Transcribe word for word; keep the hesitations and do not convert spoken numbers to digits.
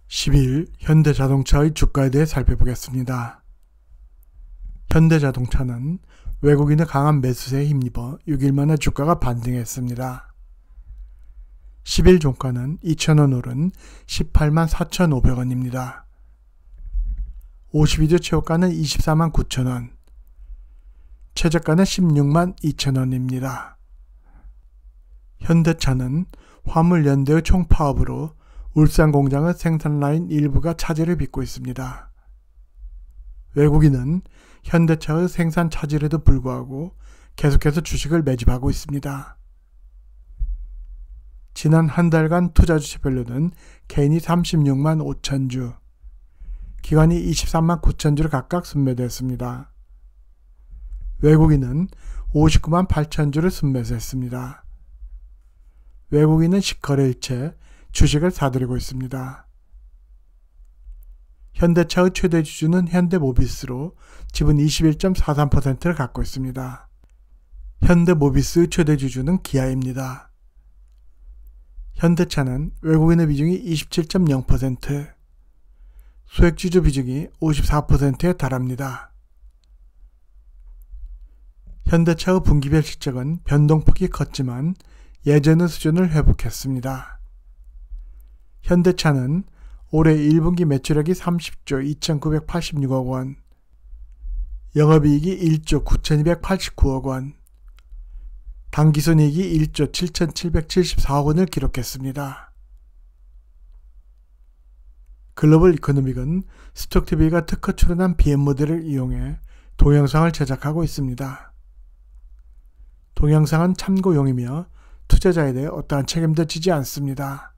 십일 현대자동차의 주가에 대해 살펴보겠습니다. 현대자동차는 외국인의 강한 매수세에 힘입어 육 일 만에 주가가 반등했습니다. 십 일 종가는 이천 원 오른 십팔만 사천오백 원입니다. 오십이 주 최고가는 이십사만 구천 원, 최저가는 십육만 이천 원입니다. 현대차는 화물연대의 총파업으로 울산 공장의 생산 라인 일부가 차질을 빚고 있습니다. 외국인은 현대차의 생산 차질에도 불구하고 계속해서 주식을 매집하고 있습니다. 지난 한 달간 투자주체별로는 개인이 삼십육만 오천 주, 기관이 이십삼만 구천 주를 각각 순매도했습니다. 외국인은 오십구만 팔천 주를 순매수했습니다. 외국인은 십 거래일째 주식을 사들이고 있습니다. 현대차의 최대 주주는 현대모비스로 지분 이십일 점 사삼 퍼센트를 갖고 있습니다. 현대모비스의 최대 주주는 기아입니다. 현대차는 외국인의 비중이 이십칠 점 영 퍼센트, 소액주주 비중이 오십사 퍼센트에 달합니다. 현대차의 분기별 실적은 변동폭이 컸지만 예전의 수준을 회복했습니다. 현대차는 올해 일 분기 매출액이 삼십조 이천구백팔십육억 원, 영업이익이 일조 구천이백팔십구억 원, 당기순이익이 일조 칠천칠백칠십사억 원을 기록했습니다. 글로벌 이코노믹은 스톡티비가 특허 출원한 비엠 모델을 이용해 동영상을 제작하고 있습니다. 동영상은 참고용이며 투자자에 대해 어떠한 책임도 지지 않습니다.